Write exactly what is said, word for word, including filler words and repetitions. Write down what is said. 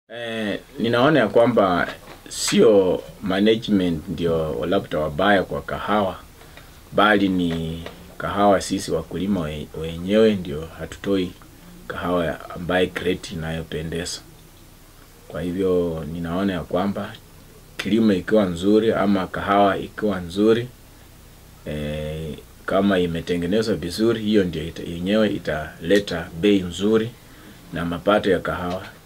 Eh, ninaona ya kwamba sio management ndio labda wabaya kwa kahawa, bali ni kahawa sisi wakulima wenyewe ndio hatutoi kahawa ambaye grade inayopendeza. Kwa hivyo ninaona ya kwamba kilimo ikiwa nzuri ama kahawa ikiwa nzuri, eh, kama imetengenezwa vizuri, hiyo ndio ita, yenyewe italeta bei nzuri na mapato ya kahawa